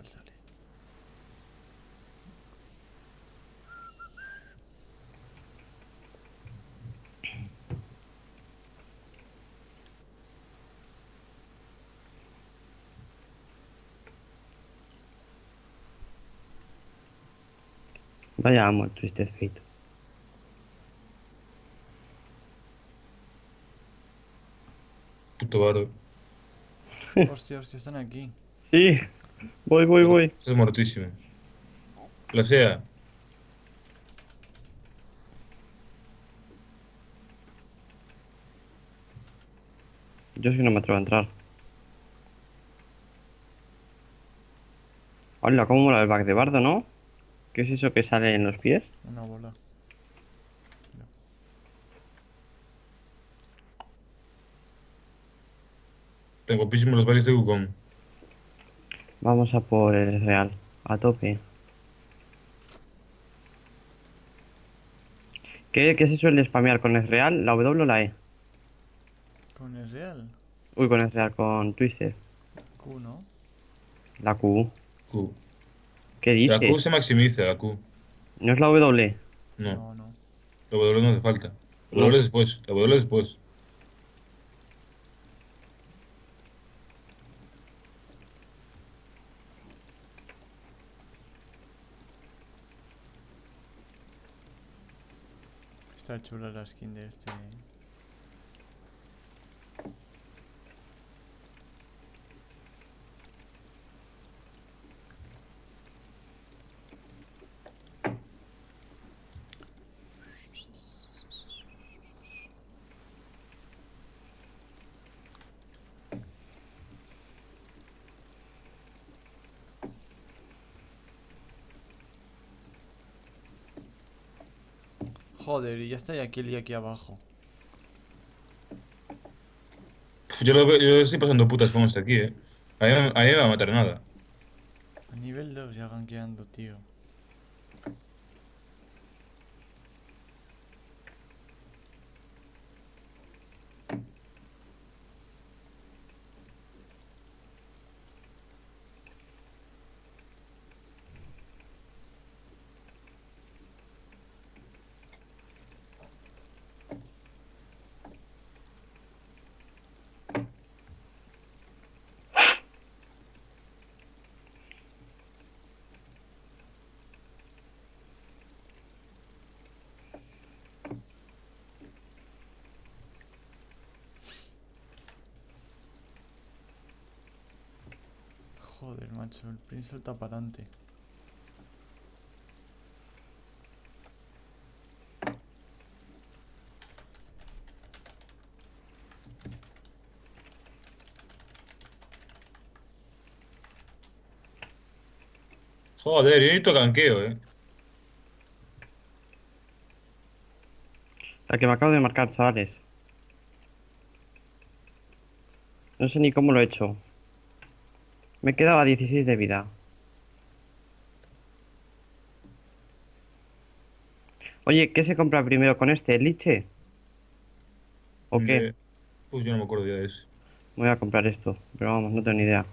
igual sale. Vaya amo el Twisted Fate. Puto varo. Hostia, hostia, están aquí. Sí, voy, voy, Puto, voy. estás muertísimo. La sea. Yo sí que no me atrevo a entrar. Hola, cómo mola el back de bardo, ¿no? ¿Qué es eso que sale en los pies? Una bola. Mira. Tengo písimos los valles de Wukong. Vamos a por el real. A tope. ¿Qué se suele spamear con el real? ¿La W o la E? ¿Con el real? Uy, con el real, con Twisted. Q, ¿no? La Q. Q. ¿Qué La Q dices? se maximiza, la Q. ¿No es la W? No. No, no. La W no hace falta. La No. W es después. La W es después. Está chula la skin de este. Joder, y ya está aquí el día aquí abajo. Yo estoy pasando putas con este aquí, eh. Ahí me va a matar nada. A nivel 2 ya gankeando, tío. Joder, macho, el Prince salta para adelante. Joder, yo necesito ganqueo, eh. La que me acabo de marcar, chavales. No sé ni cómo lo he hecho. Me quedaba 16 de vida. Oye, ¿qué se compra primero con este? ¿El liche? ¿O qué? Eh, Pues yo no me acuerdo ya de eso. Voy a comprar esto. Pero vamos, no tengo ni idea.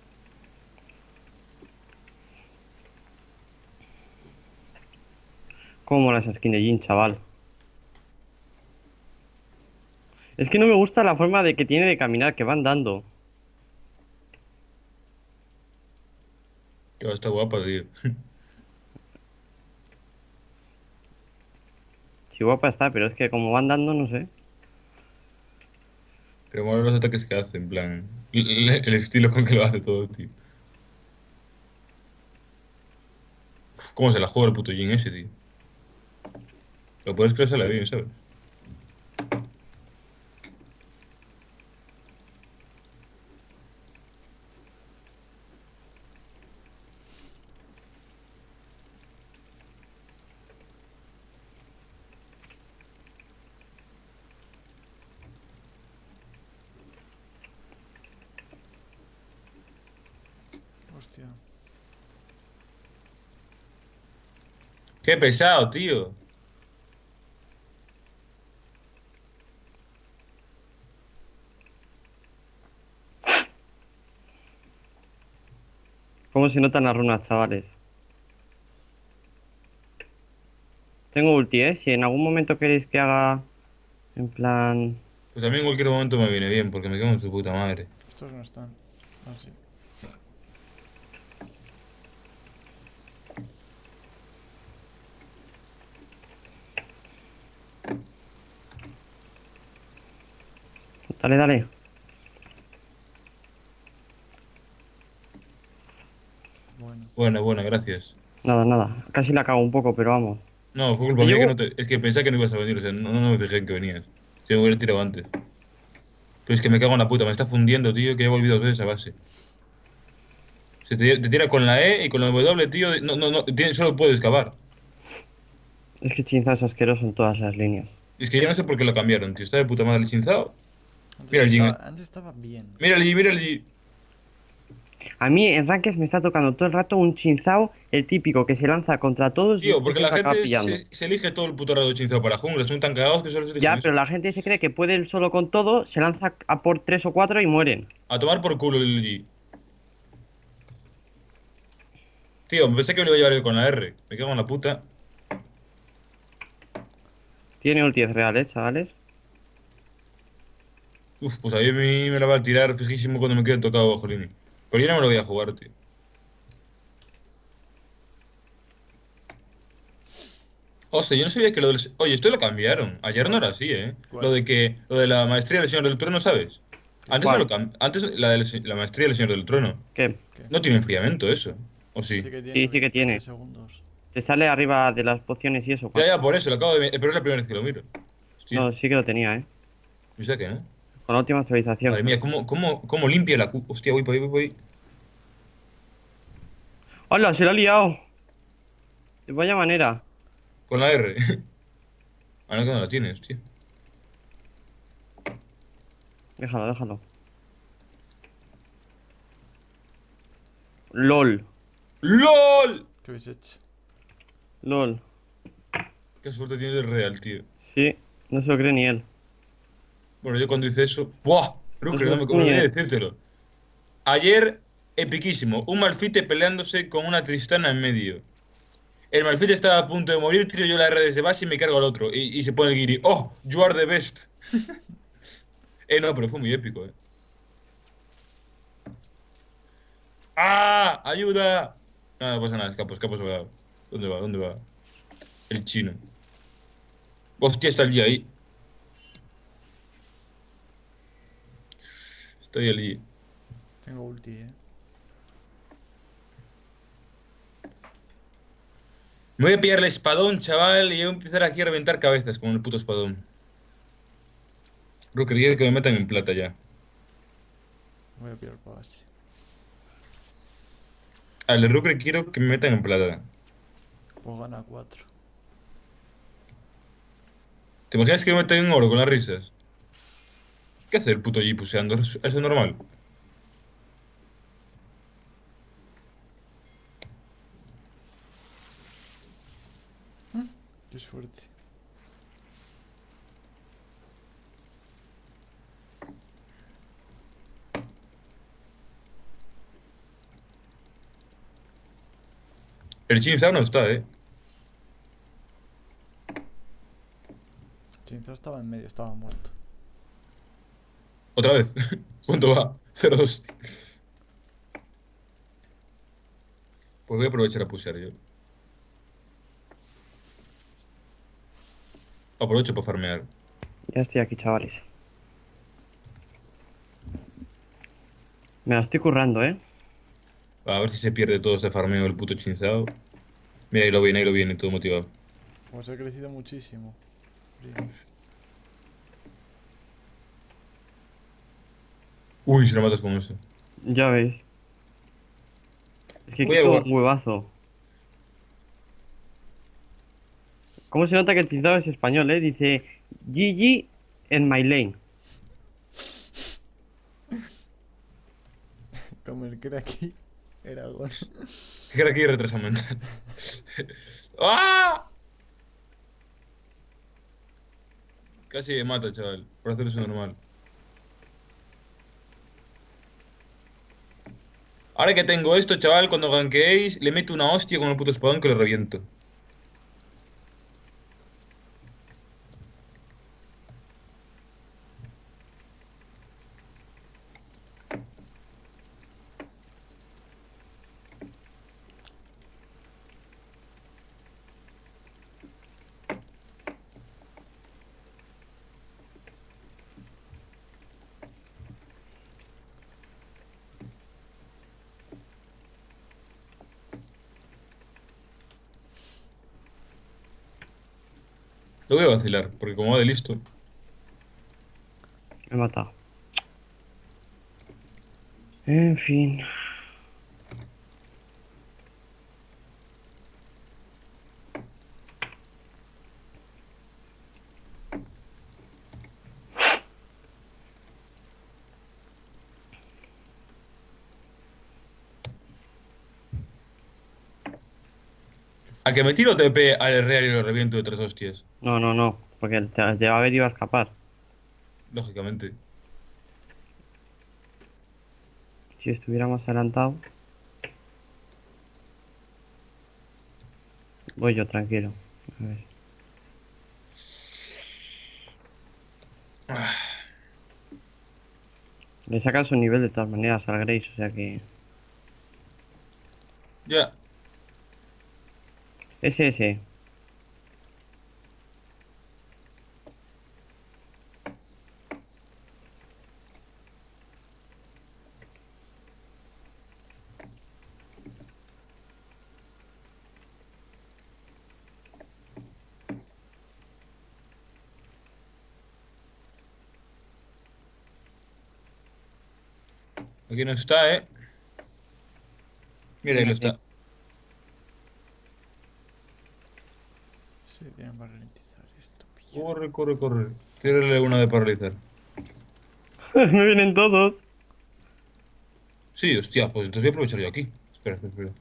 ¿Cómo mola esa skin de Jin, chaval? Es que no me gusta la forma de que tiene de caminar, que va andando. Que va a estar guapa, tío. Si guapa está, pero es que como va andando, no sé. Pero mola los ataques que hace, en plan. El estilo con que lo hace todo, tío. Uf, ¿cómo se la juega el puto Jin ese, tío? Lo puedes creársela bien, ¿sabes? Hostia. ¡Qué pesado, tío! ¿Cómo se notan las runas, chavales? Tengo ulti, ¿eh? Si en algún momento queréis que haga... En plan... Pues a mí en cualquier momento me viene bien, porque me quedo en su puta madre. Estos no están. Ah, sí. Dale, dale. Bueno. Buena, buena, gracias. Nada, nada. Casi la cago un poco, pero vamos. No, fue culpa ¿Te mía que llevo? no te... Es que pensaba que no ibas a venir, o sea, no me fijé en que venías. Si me hubiera tirado antes. Pero es que me cago en la puta, me está fundiendo, tío, que ya he volvido 2 veces a base. Te tira con la E y con la W, tío. No, solo puedes excavar. Es que Chinzao es asqueroso en todas las líneas. Y es que yo no sé por qué lo cambiaron, tío. Está de puta madre el chinzado. Antes Mira el Jin, antes estaba bien. mira el Jin, mira el Jin. A mí en Ranked me está tocando todo el rato un Chinzao, el típico que se lanza contra todos y Tío, porque después la se acaba gente pillando. se elige todo el puto rato chinzado para jungla. Son tan cagados que solo se eligen Ya, eso. pero la gente se cree que puede él solo con todo, se lanza a por 3 o 4 y mueren. A tomar por culo el Jin. Tío, pensé que me lo iba a llevar yo con la R. Me cago en la puta. Tiene ulti es real, chavales. Uf, pues a mí me la va a tirar fijísimo cuando me quede tocado bajo línea. Pero yo no me lo voy a jugar, tío. Hostia, yo no sabía que lo del... Oye, esto lo cambiaron. Ayer no ¿Cuál? era así, ¿eh? ¿Cuál? Lo de que... Lo de la maestría del Señor del Trono, ¿sabes? ¿Qué? Antes no lo ¿Cuál? cambiaron. Antes la maestría del Señor del Trono. ¿Qué? ¿Qué? No tiene enfriamiento eso. ¿O sí? Sí que tiene Sí, sí que 20 tiene. segundos. Te sale arriba de las pociones y eso. Ya, ya, por eso, lo acabo de... Pero es la primera vez que lo miro. Hostia, No, sí que lo tenía, ¿viste que no? Con la última actualización. Madre mía, ¿cómo limpia la... Hostia, voy por ahí, voy por ahí. ¡Hola! Se lo ha liado. De vaya manera. Con la R. Ah, no, que no la tienes, tío. Déjalo, déjalo. LOL. ¡LOL! ¿Qué habéis hecho? LOL. Qué suerte tienes de real, tío. Sí, no se lo cree ni él. Bueno, yo cuando hice eso... ¡Buah! No se Rooker, lo no me cree ni olvidé él. decírtelo. Ayer, epiquísimo. Un Malfite peleándose con una Tristana en medio. El Malfite estaba a punto de morir, tiro yo la R desde base y me cargo al otro. Y se pone el guiri. ¡Oh! You are the best. No, pero fue muy épico, eh. ¡Ah! ¡Ayuda! No pasa nada, escapo sobrado. ¿Dónde va? ¿Dónde va? El chino. Hostia, está el Yi ahí. Estoy el Yi. Tengo ulti, Me voy a pillar el espadón, chaval, y voy a empezar aquí a reventar cabezas con el puto espadón. Rooker, quiero que me metan en plata ya. Voy a pillar para base. Al Rooker quiero que me metan en plata. Pues gana 4. ¿Te imaginas que me metan en oro con las risas? ¿Qué hace el puto Yi puseando? ¿Eso es normal? Qué suerte. El Chin Sao no está, ¿eh? Chinzao estaba en medio, estaba muerto. Otra vez. ¿Cuánto va? 0-2. Pues voy a aprovechar a pusear yo. Aprovecho para farmear. Ya estoy aquí, chavales. Me la estoy currando, A ver si se pierde todo ese farmeo del puto Chin Sao. Mira, ahí lo viene, todo motivado. Pues ha crecido muchísimo. Primo. Uy, si lo matas con eso. Ya veis. Es que Voy a quito guardar. un huevazo. ¿Cómo se nota que el Chinzao es español, Dice GG en my lane. Como el cracky Aragón. ¿Qué cara aquí retraso mental? ¡Ah! Casi me mata, chaval. Por hacer eso normal. Ahora que tengo esto, chaval, cuando gankeéis, le meto una hostia con el puto espadón que lo reviento. Lo voy a vacilar, porque como va de listo. Me he matado. En fin. A que me tiro TP al real y lo reviento de tres hostias. No, no, no. Porque te va a ver y iba a escapar. Lógicamente. Si estuviéramos adelantado. Voy yo, tranquilo. A ver. Le sacan su nivel de todas maneras al Grace, o sea que... Ya. Ese. Aquí no está, ¿eh? Mira, ahí lo está. Sí, tienen para ralentizar esto, pillo. Corre, corre, corre. Tírale una de paralizar. Me vienen todos. Sí, hostia, pues entonces voy a aprovechar yo aquí. Espera, espera, espera.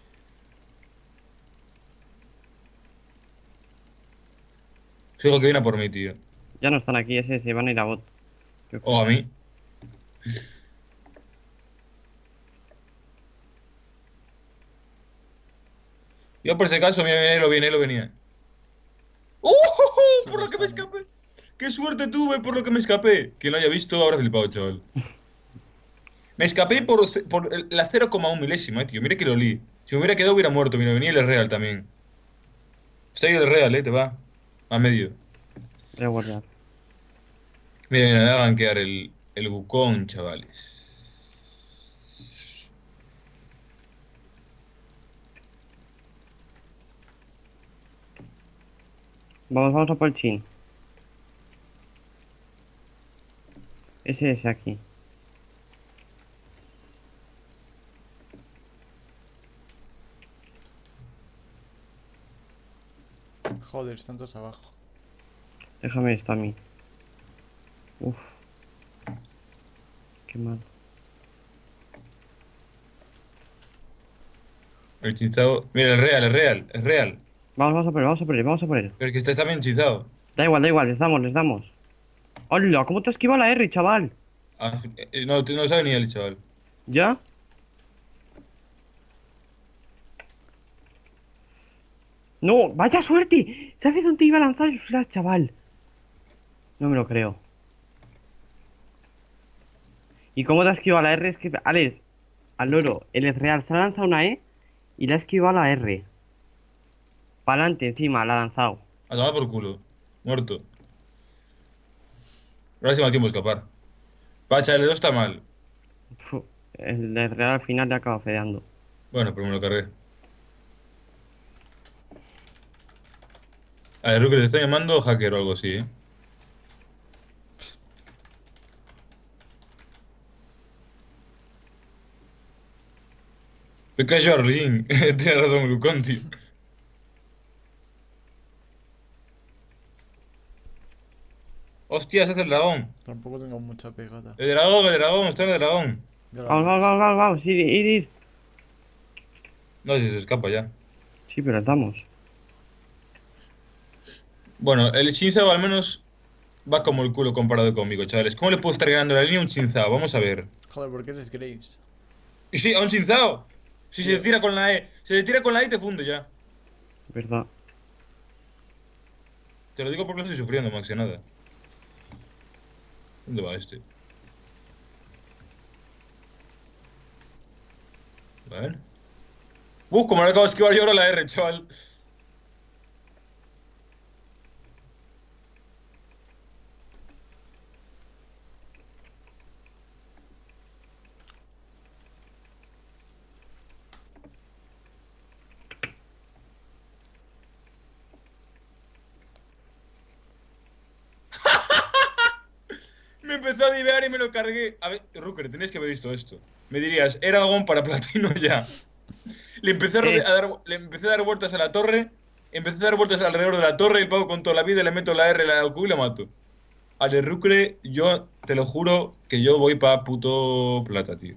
Fijo que viene a por mí, tío. Ya no están aquí, ese, van a ir a bot. Yo O creo. a mí. Yo por ese caso, mira, mira, ahí lo venía. ¡Uh! Sí, Por lo lo que me están, ¿eh? escapé. ¡Qué suerte tuve por lo que me escapé! Quien lo haya visto habrá flipado, chaval. Me escapé la 0,1 milésima, tío. Mira que lo li. Si me hubiera quedado, hubiera muerto. Mira, venía el real también. Se ha ido el real, te va. A medio. Voy a guardar. Mira, mira, me va a gankear el Wukong, chavales. Vamos a por el chin. Ese aquí. Joder, están todos abajo. Déjame esto a mí. Uf. Qué mal. El hechizado. Mira, el real. Vamos a por él. Pero es que está bien hechizado. Da igual, les damos. ¡Hola! ¿Cómo te has esquivado la R, chaval? No, no sabe ni el chaval. ¿Ya? ¡No! ¡Vaya suerte! ¿Sabes dónde iba a lanzar el flash, chaval? No me lo creo. ¿Y cómo te has esquivado la R? Es que, Alex, al loro, el Ezreal se ha lanzado una E y le ha esquivado la R. Para adelante, encima, la ha lanzado. A tomar por culo. Muerto. Ahora sí me da tiempo de escapar. Pacha, el 2 está mal. Fu, el Ezreal al final le acaba fedeando. Bueno, pero me lo cargué. A ver, Ruker, te está llamando hacker o algo así, ¿eh? Me cayó Arlene. Tienes razón, Lucón, tío. Hostia, se hace el dragón. Tampoco tengo mucha pegada. El dragón, está en el dragón. Ya lo Vamos, ves. vamos. Ir. No, si se escapa ya. Sí, pero estamos. Bueno, el Shinzao al menos va como el culo comparado conmigo, chavales. ¿Cómo le puedo estar ganando la línea a un Shinzao? Vamos a ver. Joder, ¿por qué eres Graves? Y sí, a un Shinzao. Si se Tío. tira con la E. Se le tira con la E y te funde ya. ¿Verdad? Te lo digo porque lo estoy sufriendo, Max, y nada. ¿Dónde va este? A ver. Como no acabo de esquivar yo ahora la R, chaval. Me empezó a divear y me lo cargué. A ver, Rooker, tenías que haber visto esto. Me dirías, Eragon para platino ya. ¿Qué? Le empecé a dar vueltas a la torre. Empecé a dar vueltas alrededor de la torre y el pavo con toda la vida le meto la R, la Q y la mato. Al de Rooker, yo te lo juro que yo voy para puto plata, tío.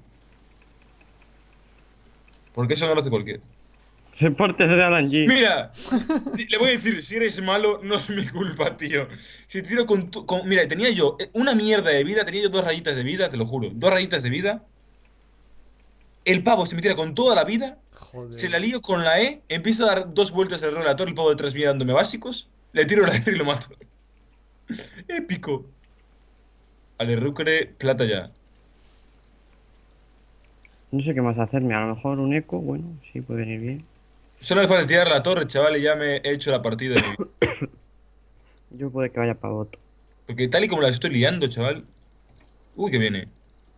Porque eso no lo hace cualquiera. Reportes de Alan G. Mira, le voy a decir, si eres malo, no es mi culpa, tío. Si tiro mira, tenía yo una mierda de vida, tenía yo 2 rayitas de vida, te lo juro. 2 rayitas de vida. El pavo se me tira con toda la vida. Se Joder. la lío con la E. Empiezo a dar 2 vueltas alrededor de la torre. El pavo detrás mío dándome básicos. Le tiro la E y lo mato. Épico. Ale, Rucre, plata ya. No sé qué más hacerme. A lo mejor un eco, bueno, sí puede venir bien. Solo me falta tirar la torre, chaval, y ya me he hecho la partida de mi vida. Yo puede que vaya para voto. Porque tal y como la estoy liando, chaval. Uy, que viene.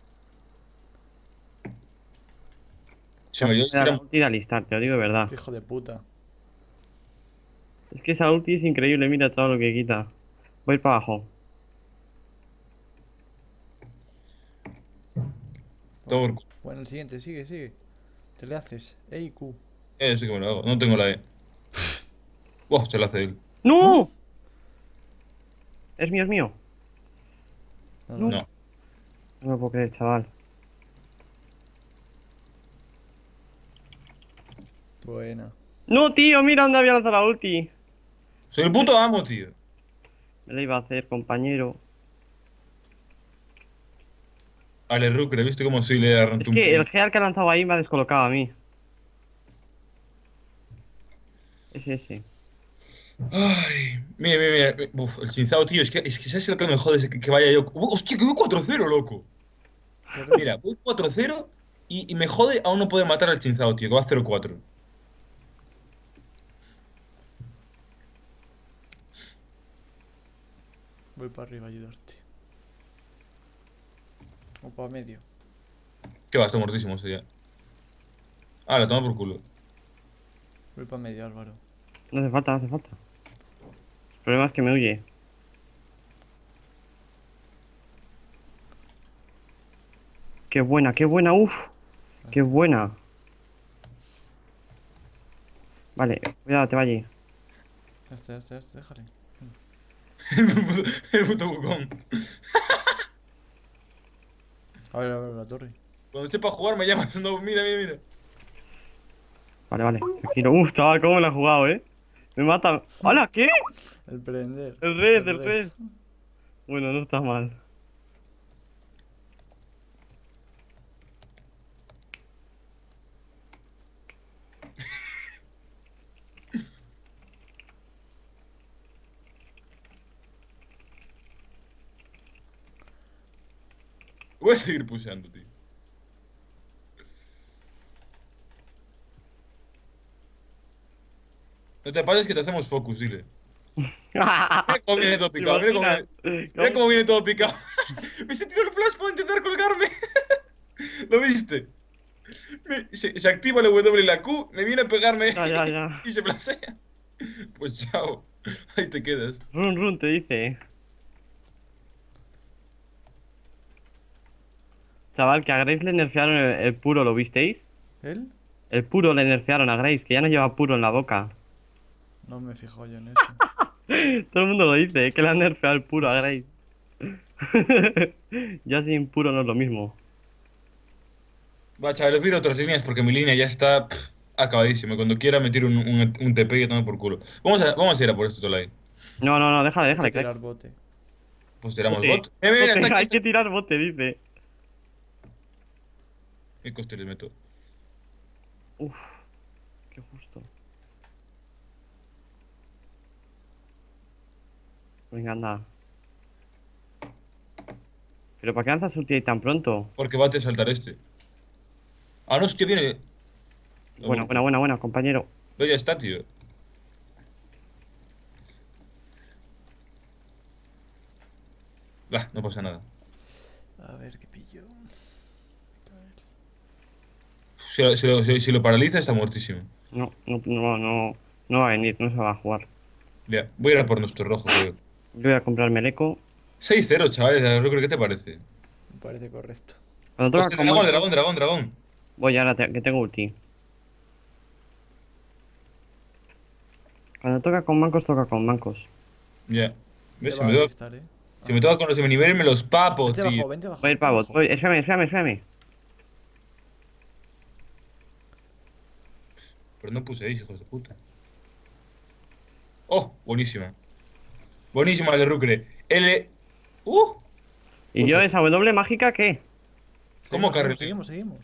Se me dio Me da la ulti de alistar, te lo digo de verdad. Qué hijo de puta. Es que esa ulti es increíble, mira todo lo que quita. Voy a ir para abajo. todo por Bueno, el siguiente, sigue, sigue. ¿Qué le haces? Ey, Q. Sí que me lo hago. No tengo la E. Buah, se la hace él. ¿No? ¡No! Es mío, es mío. No, No. no. No. No me puedo creer, chaval. Buena. No, tío, mira dónde había lanzado la ulti. Soy el puto amo, tío. Me la iba a hacer, compañero. Ale, Rucre, ¿viste cómo soy le Es arrancé un que el puño? Gear que ha lanzado ahí me ha descolocado a mí. Ese. Ay, mira, mira, mira. Uf, el chinzao, tío. Es que ¿sabes lo que me jode? Es que vaya yo. Hostia, que voy 4-0, loco. Pero, Mira, voy 4-0 y me jode aún no poder matar al chinzao, tío, que va 0-4. voy para arriba a ayudarte. O para medio. Que va, está mortísimo ese ya. Ah, la toma por culo. Voy para medio, Álvaro. No hace falta, no hace falta. El problema es que me huye. Qué buena, uff. Qué buena. Vale, cuidado, te va allí. Ya está, déjale. El puto bucón. A ver, la torre. Cuando esté para jugar me llamas. No, mira, mira, mira. Vale, tranquilo. Uf, chaval, cómo la he jugado, Me mata. ¡Hala! ¿Qué? El prender. El red. Bueno, no está mal. Voy a seguir pusheando, tío. No te pases que te hacemos focus, dile. Mira cómo viene todo ¿Te picado, imaginas? mira cómo viene todo picado. Me se tiró el flash para intentar colgarme. ¿Lo viste? Se activa la W y la Q, me viene a pegarme Ya. y se flashea. Pues chao, ahí te quedas. Run, te dice. Chaval, que a Graves le nerfearon el puro, ¿lo visteis? ¿Él? El puro le nerfearon a Graves, que ya no lleva puro en la boca. No me he fijado yo en eso. Todo el mundo lo dice, que le han nerfeado el puro a Graves. Ya sin puro no es lo mismo. Va, chaval, os pido otras líneas porque mi línea ya está acabadísima. Cuando quiera me tiro un TP y ya tomo por culo. Vamos a ir a por esto, Tolai. No, déjale, Hay que crack. tirar bote. Pues tiramos Bote. bot. Mira, Bote, está aquí. hay que tirar bote, dice. ¿Qué coste les meto? Uf, qué justo. Venga, anda. ¿Pero para qué lanzas ulti ahí tan pronto? Porque va a te saltar este. Ah, no, hostia, viene. Buena, buena, buena, buena, compañero. No, ya está, tío. Bah, no pasa nada. A ver qué pillo. Si lo paraliza, está muertísimo. No, no, no, no, no va a venir, no se va a jugar. Ya, voy a ir a por nuestro rojo, creo. Yo voy a comprarme el eco. 6-0, chavales, ¿qué te parece? Me parece correcto. Cuando toca Hostia, con dragón, mancos, dragón, dragón, dragón. voy ahora que tengo ulti. Cuando toca con mancos, toca con mancos. Ya. Te ¿Ves? Si va me a toca, cristal, si me toca con los de mi nivel, me los papo, Vente tío. abajo, vente abajo. Voy a ir vente para bot. abajo. Voy, espérame, espérame, espérame. Pero no puse ahí, hijos de puta. Oh, buenísima. Buenísima el de Rucre. L. ¿Y Uf, yo esa W mágica qué? ¿cómo Seguimos, carril? seguimos, seguimos.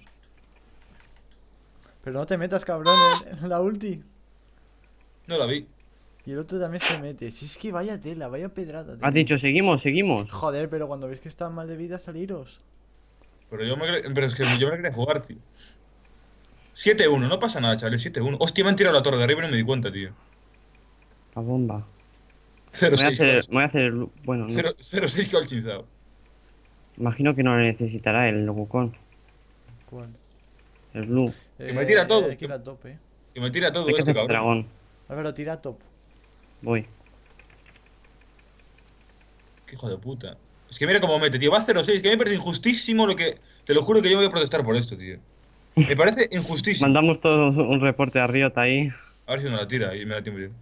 Pero no te metas, cabrón, en la ulti. No la vi. Y el otro también se mete. Si es que vaya tela, vaya pedrada. Has tenéis. dicho seguimos, seguimos. Joder, pero cuando veis que están mal de vida, saliros. Pero es que yo me quería jugar, tío. 7-1, no pasa nada, chavales. 7-1. Hostia, me han tirado la torre de arriba y no me di cuenta, tío. La bomba. 0-6 calls. Voy a hacer bueno, no. 0-6 calls chinzado. Imagino que no lo necesitará el Wukong. ¿Cuál? El Blue. Que me tira todo. Hay que ir a top, Que me tira todo Hay que este hacer cabrón. dragón. Álvaro, tira a top. Voy. Qué hijo de puta. Es que mira cómo mete, tío. Va 0-6. Que me parece injustísimo lo que. Te lo juro que yo voy a protestar por esto, tío. Me parece injustísimo. Mandamos todos un reporte a Riot ahí. A ver si no la tira y me da tiempo de llegar.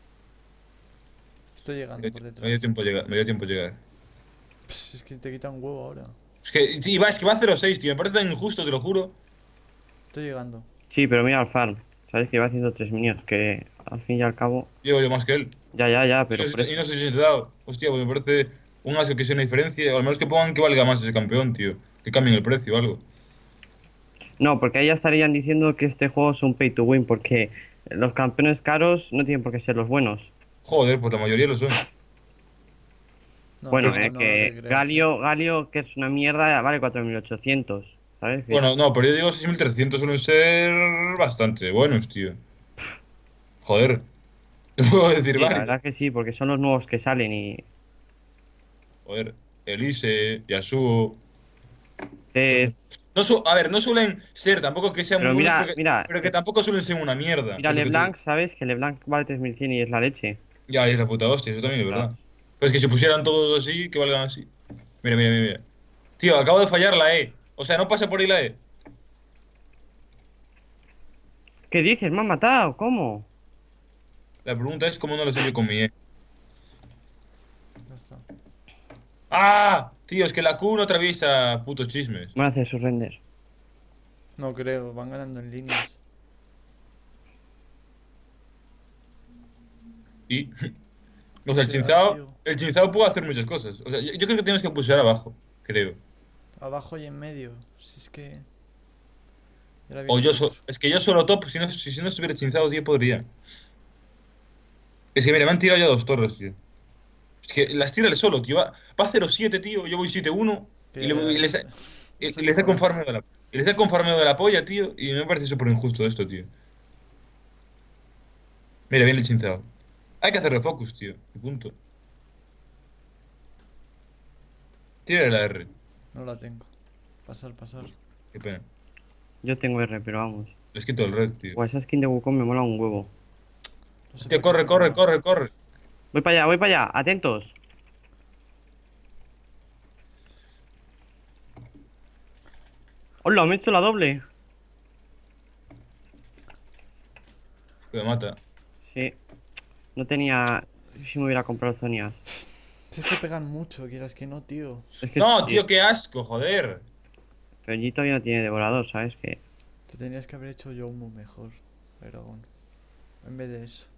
Estoy llegando por Me dio detrás. tiempo llegar. Me dio tiempo llegar. Es que te quita un huevo ahora. Es que va 0-6, tío. Me parece tan injusto, te lo juro. Estoy llegando. Sí, pero mira al farm. Sabes que va haciendo 3 minions. Que al fin y al cabo. Llevo yo más que él. Ya, pero Y por no, y eso. no sé si se ha dado. Hostia, pues me parece un asco que sea una diferencia. O al menos que pongan que valga más ese campeón, tío. Que cambien el precio o algo. No, porque ahí ya estarían diciendo que este juego es un pay to win. Porque los campeones caros no tienen por qué ser los buenos. Joder, pues la mayoría lo son. No, Bueno, no, no, no que te creas, Galio, que es una mierda, vale 4.800. ¿Sabes? Bueno, no, pero yo digo 6.300 suelen ser bastante buenos, tío. Joder. Te puedo decir Sí, la varios. verdad que sí, porque son los nuevos que salen y. Joder. Elise, Yasuo. eh, No a ver, no suelen ser tampoco que sean muy pero buenos, mira, pero que tampoco suelen ser una mierda. mira Es lo que te digo. LeBlanc, ¿sabes? Que LeBlanc vale 3.100 y es la leche. Ya, es la puta hostia, eso también es Claro. verdad. Pero es que si pusieran todos así, que valgan así. Mira, mira, mira, mira. Tío, acabo de fallar la E. O sea, no pasa por ahí la E. ¿Qué dices? ¿Me han matado? ¿Cómo? La pregunta es cómo no lo sé yo con mi E. Ya está. ¡Ah! Tío, es que la Q no atraviesa putos chismes. Van a hacer su render. No creo, van ganando en líneas. Y. O sea, Será, tío. el chinzado puede hacer muchas cosas. O sea, yo creo que tienes que pulsar abajo, creo. Abajo y en medio. Si es que. Y ahora O viene yo el otro. es que yo solo top, si no estuviera chinzado, tío, podría. Es que mira, me han tirado ya dos torres, tío. Es que las tira él solo, tío. Va 0-7, tío. Yo voy 7-1. Y, y les, Es y les da con acojonante. farmeo de la, y les da con farmeo de la polla, tío. Y me parece súper injusto esto, tío. Mira, viene el chinzado. Hay que hacer refocus, tío. Y punto. Tira la R. No la tengo. Pasar, pasar. Qué pena. Yo tengo R, pero vamos. Les quito el red, tío. O esa skin de Wukong me mola un huevo. No sé Tío, por qué corre, no corre, tengo. corre, corre. Voy para allá, atentos. ¡Hola! Me he hecho la doble. Que me mata. Sí. No tenía. Si me hubiera comprado Zonias. Si es que pegan mucho, quieras que no, tío. Es que No, sí, tío, qué asco, joder. pero allí todavía no tiene devorador, ¿sabes? Que. Te tenías que haber hecho Yomu mejor. Pero bueno. En vez de eso.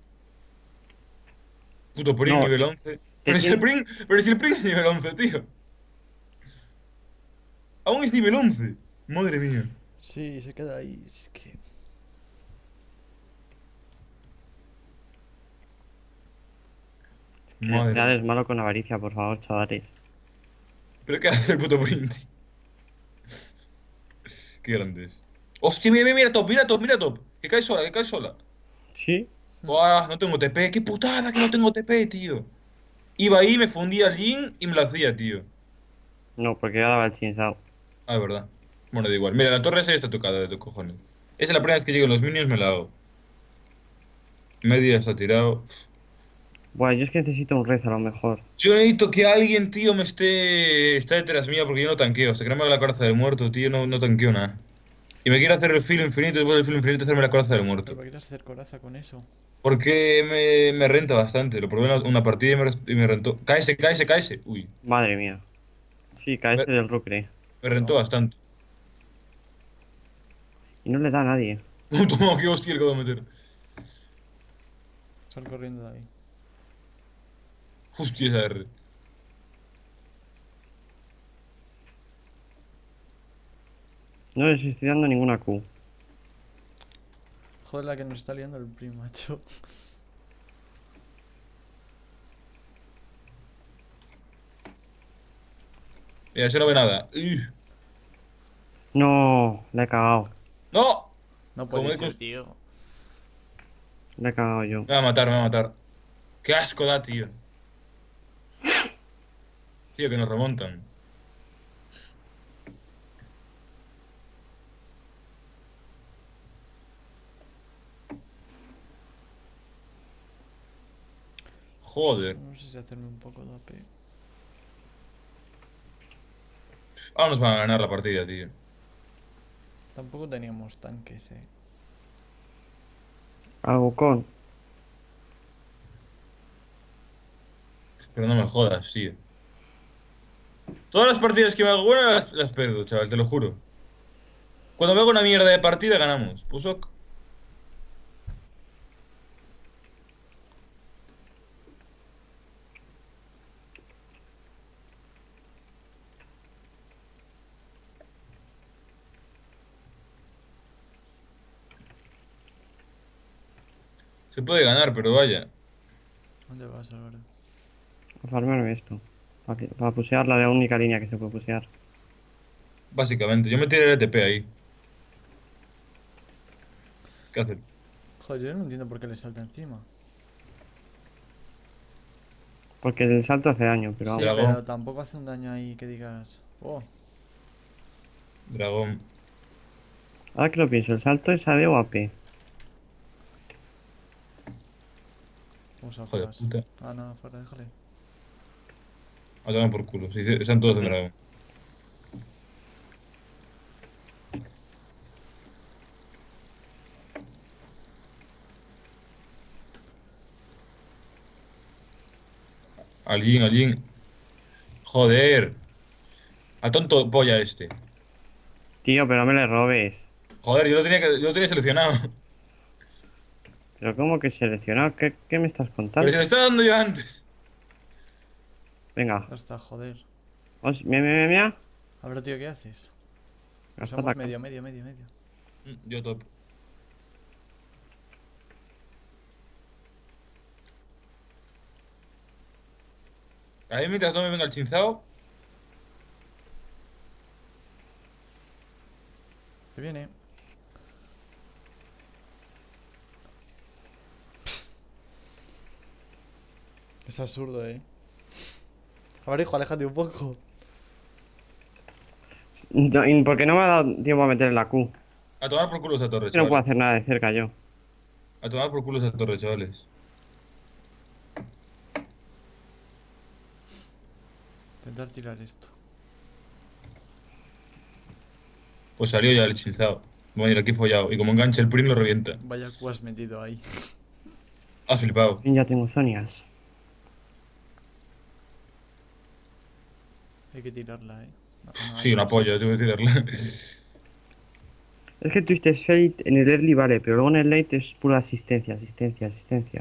Puto Pring No, nivel 11. Pero si el Pring es nivel 11, tío. Aún es nivel 11. Madre mía. Sí, se queda ahí. Es que. El Madre Real mía. es malo con avaricia, por favor, chavales. ¿Pero qué hace el puto Brindy? Qué grande es. Hostia, mira, mira, mira, top, mira, top, mira, top. Que cae sola, que cae sola. ¿Sí? Buah, no tengo TP. Qué putada que no tengo TP, tío. Iba ahí, me fundía el Jin y me lo hacía, tío. No, porque ya daba el chinzao. Ah, es verdad. Bueno, da igual. Mira, la torre esa ya está tocada de tus cojones. Esa es la primera vez que llegan los minions, me la hago. Media está tirado. Buah, yo es que necesito un red a lo mejor. Yo necesito que alguien, tío, me esté detrás mía porque yo no tanqueo. Hasta que no me haga la coraza del muerto, tío, no tanqueo nada. Y me quiero hacer el filo infinito, después del filo infinito hacerme la coraza del ¿Pero muerto. por qué quieres hacer coraza con eso? Porque me renta bastante. Lo probé en una partida y me rentó. Cáese, cáese, cáese. Uy, Madre mía. Sí, me, caíste del Rucre. me rentó No, bastante. Y no le da a nadie. Toma, qué hostia el que voy a meter. sal corriendo de ahí. Hostia esa R. No les estoy dando ninguna Q. Joder, la que nos está liando el primacho. Mira, ese no ve nada. No, le he cagado. ¡No! No Como puede he ser, cons- tío. Le he cagado yo. Me va a matar, me va a matar. Qué asco da, tío. Tío, que nos remontan. Joder. No sé si hacerme un poco de AP. Ahora nos van a ganar la partida, tío. Tampoco teníamos tanques, eh. Algo con. Pero no me jodas, tío. Todas las partidas que me hago buenas las pierdo, chaval, te lo juro. Cuando me hago una mierda de partida, ganamos. Pues ok. Se puede ganar, pero vaya. ¿Dónde vas, Álvaro? A farmarme esto. Para pusear la única línea que se puede pusear. Básicamente. Yo me tiré el ETP ahí. ¿Qué hace? Joder, yo no entiendo por qué le salta encima. Porque el salto hace daño, pero Sí, vamos. Dragón. pero tampoco hace un daño ahí que digas. Oh, Dragón. Ahora que lo pienso, el salto es AD o AP. vamos a Joder, fueras. puta. Ah, no, fuera, déjale. A tomar por culo. Si están todos en dragón. Alguien, alguien. Joder. A tonto polla este. Tío, pero no me le robes. Joder, yo lo tenía seleccionado. Pero ¿cómo que seleccionado? ¿Qué me estás Pero contando? se le está dando ya antes. Venga. Ya está, joder. Mira. A ver, tío, ¿qué haces? Gasta Usamos la medio. Yo top. Ahí mientras no me venga el chinzao. Que viene. Es absurdo, eh. A ver, hijo, aléjate un poco. No, porque no me ha dado tiempo a meter la Q. A tomar por culo esa torre, Que no puedo chavales. hacer nada de cerca yo. A tomar por culo esa torre, chavales. Intentar tirar esto. Pues salió ya el chinzao. Voy a ir aquí follado. Y como enganche el prim lo revienta. Vaya Q has metido ahí. Has flipado. Ya tengo zonias. Hay que tirarla, eh. No, no, Sí, ahí una no sé. polla, tengo que tirarla. Es que Twisted Fate en el early vale, pero luego en el late es pura asistencia.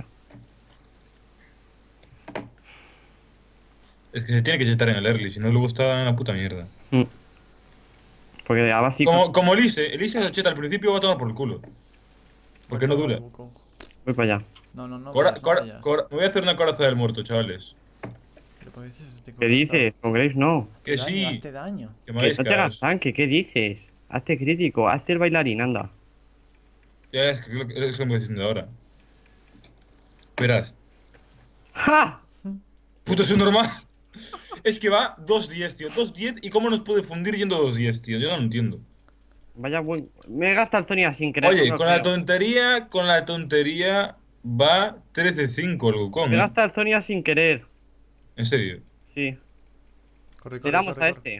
Es que se tiene que jetar en el early, si no luego está en la puta mierda. Mm. Porque ahora sí Como Elise. Elise se cheta al principio va a tomar por el culo. Porque no Acaba el dura. Wukong. voy para allá. No, no, no vayas, no vayas. Me voy a hacer una coraza del muerto, chavales. ¿Pero por qué dices este ¿Qué corazón? dices? Con Graves no. Hazte Que daño, sí. hazte daño. Que me Que hagáis no te hagas caso. tanque, ¿qué dices? Hazte crítico, hazte el bailarín, anda. Ya es lo que me estoy diciendo ahora. Verás. ¡Ja! Puto, es normal. Es que va 2-10, tío. 2-10 y cómo nos puede fundir yendo 2-10, tío. Yo no lo entiendo. Vaya buen. Me he gastado el Zonia sin querer, no me Oye, lo creo. con la tontería va 13-5 el Wukong, Me he ¿eh? gastado el Zonia sin querer. En serio. Sí. Corre, Le corre, damos corre, a corre. este.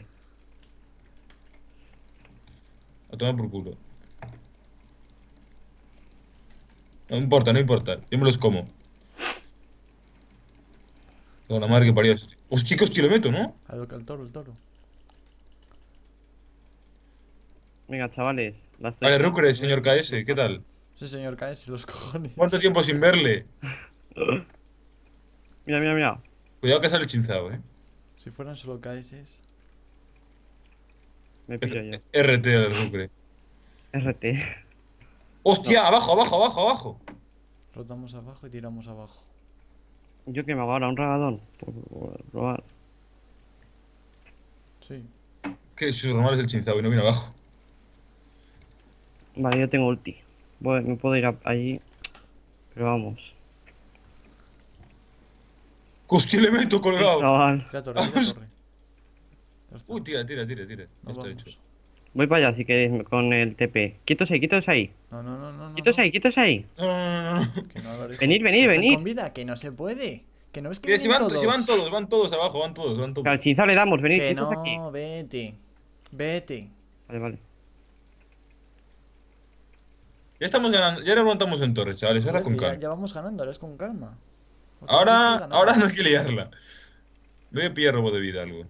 A tomar por culo. No importa, no importa. Yo me los como. Con la madre que parió. Os chicos, que lo meto, ¿no? Al toro, el toro. Venga, chavales. La estoy... Vale, Rucre, señor KS, ¿qué tal? Sí, señor, cáese los cojones. ¿Cuánto tiempo sin verle? Mira, mira, mira. Cuidado que sale chinzado, ¿eh? Si fueran solo KS. Me pillo yo. RT al Rucre. RT. ¡Hostia! ¡Abajo, abajo, abajo, abajo! Rotamos abajo y tiramos abajo. ¿Yo qué me hago ahora? ¿Un regadón? Por robar. Sí. Que su normal es el chinzado y no viene abajo. Vale, yo tengo ulti. Me puedo ir allí. Pero vamos. ¡Hostia, le meto Sí, colgado! chaval. Tira torre, tira torre. Ya está. Uy, tira, tira, tira, tira. Ya Nos está vamos. hecho. Voy para allá si queréis con el TP. Quietos ahí, quietos ahí. No, no, no, no. Quietos no. ahí, quietos ahí. No, no, no, no. Que no, Álvaro, hijo. Venid, venid, Están venid. con vida, que no se puede. Que no es que Que vienen todos. si van todos abajo, van todos, van Que al todos. chinzado le damos, venid, Que quietos aquí. no, vete. Vete. Vale, vale. Ya estamos ganando, ya remontamos en torres, chavales, ahora Joder, con que ya, calma. ya vamos ganando, ahora es con calma. Otras veces Ahora, ganamos. ahora no hay que liarla. Voy a pillar robo de vida algo.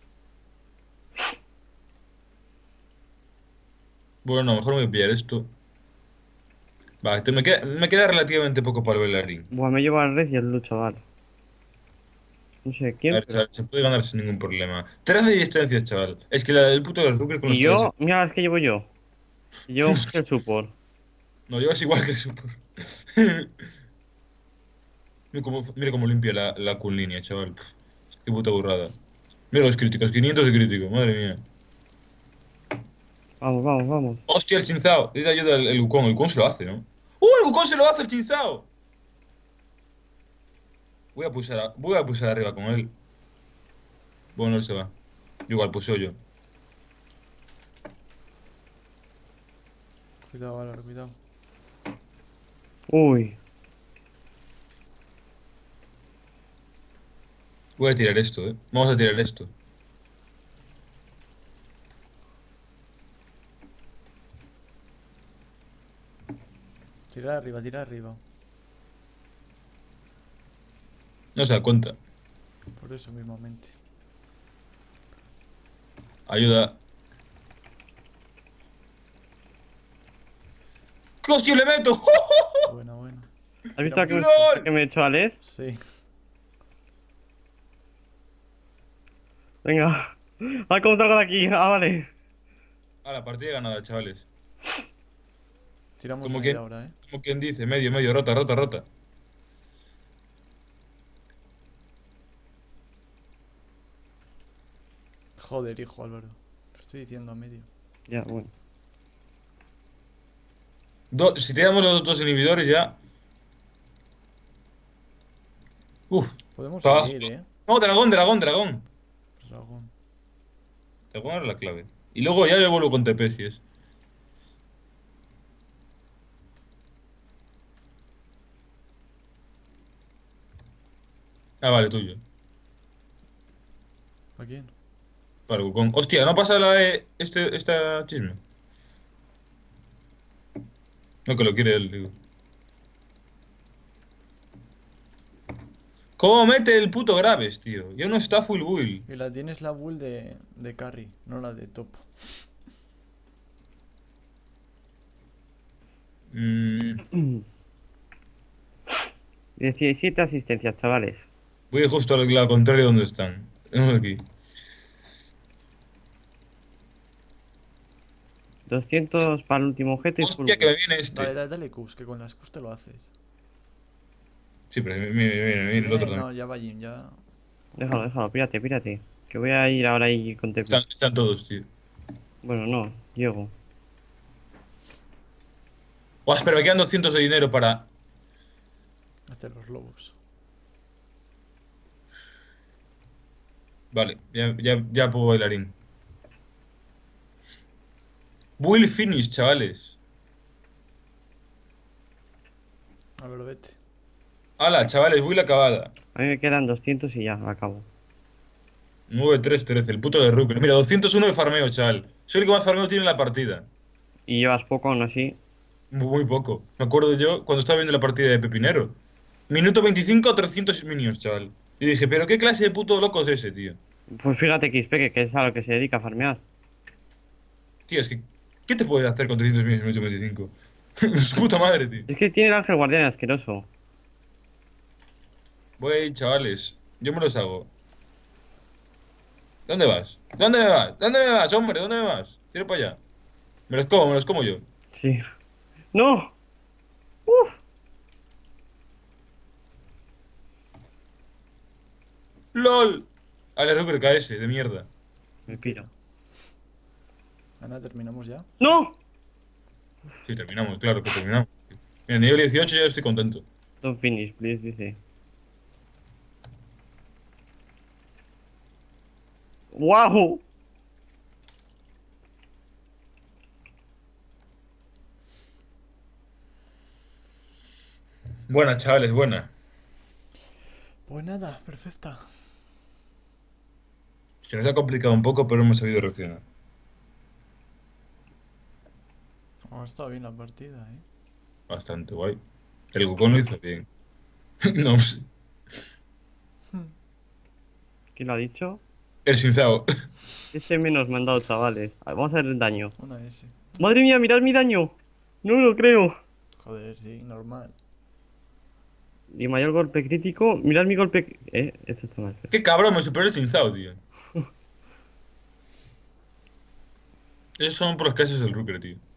Bueno, no, mejor me voy a pillar esto. Va, me queda relativamente poco para el bailarín. Buah, me llevo al red y el lucha, chaval. No sé A quién, ver, pero... chaval, se puede ganar sin ningún problema. 13 de distancia, chaval. Es que el puto de los Rucker con los Y yo, mira las que llevo yo. Yo el support. No, llevas igual que el Super. Mira cómo limpia la cool línea, chaval. Pff, qué puta burrada. Mira los críticos, 500 de crítico, madre mía. Vamos, vamos, vamos. Hostia, el Chinzao. Dile ayuda el Wukong. El Wukong se lo hace, ¿no? El Wukong se lo hace el Chinzao! Voy a pulsar arriba con él. Bueno, él se va. Igual puseo yo. Cuidado, Álvaro, cuidado. Uy. Voy a tirar esto, ¿eh? Vamos a tirar esto. Tira arriba, tira arriba. No se da cuenta. Por eso mismamente. Ayuda. ¡Qué hostia le meto! Buena, buena. ¿Has visto la ¡Lol! que me he hecho Alex? Sí. Venga. Ah, ¿cómo salgo de aquí? Ah, vale. A la partida ganada, chavales. Tiramos Como media que- ahora, Como quien dice, medio, medio, rota, rota, rota. Joder, hijo, Álvaro. Lo estoy diciendo a medio. Ya, bueno. Si tiramos los dos inhibidores ya. Uf, Podemos para abajo. seguir, No, dragón, dragón, dragón. Dragón. Dragón era la clave. Y luego ya yo vuelvo con TP si es. Ah, vale, tuyo. ¿A quién? Para el Wukong. Hostia, ¿no pasa la de esta chisme? No, que lo quiere él, digo. ¿Cómo mete el puto Graves, tío? Ya no está full build. Y la tienes la bull de carry, no la de top. Mm, 17 asistencias, chavales. voy justo al lado contrario donde están. Tenemos aquí. 200 para el último objeto y full Hostia, que me boost. viene este. Dale Qs, que con las Qs te lo haces. Sí, pero me Si viene el otro viene, también. no, ya va Jin, ya. Déjalo, pírate, pírate. Que voy a ir ahora ahí con Tepi. Están todos, tío. Bueno, no, llego. Buah, espera, me quedan 200 de dinero para... Hacer los lobos. Vale, ya puedo bailarín. Will finish, chavales. A ver, vete. Hala, chavales, Will acabada. A mí me quedan 200 y ya, acabo. 9-3-13, el puto de Rupert. Mira, 201 de farmeo, chaval. Soy el que más farmeo tiene en la partida. Y llevas poco aún así. Muy poco. Me acuerdo yo cuando estaba viendo la partida de Pepinero. Minuto 25, 300 minions, chaval. Y dije, pero qué clase de puto loco es ese, tío. Pues fíjate XP, que es a lo que se dedica a farmear. Tío, es que... ¿Qué te puede hacer con 300 minions en minuto 25? Su puta madre, tío. Es que tiene el ángel guardián asqueroso. Voy ahí, chavales. Yo me los hago. ¿Dónde vas? ¿Dónde me vas? ¿Dónde me vas, hombre? ¿Dónde me vas? Tiro para allá. Me los como yo. Sí. ¡No! ¡Uf! ¡LOL! Ale, Rupert KS, de mierda. Me piro. Ana, terminamos ya. ¡No! Sí, terminamos, claro que terminamos. Mira, nivel 18 ya estoy contento. Don't finish, please, dice. ¡Wow! Buena, chavales, buena. Pues nada, perfecta. Se nos ha complicado un poco, pero hemos sabido reaccionar. Ha estado bien la partida, Bastante guay. El Wukong lo hizo bien. No sé. ¿Quién lo ha dicho? El Shinzao. Ese menos me han dado, chavales. A ver, vamos a ver el daño. Una S. ¡Madre mía, mirad mi daño! No me lo creo. Joder, sí, normal. Mi mayor golpe crítico. Mirad mi golpe. Esto está mal. Qué cabrón, me superó el Shinzao, tío. Esos son por los casos del Rooker, tío.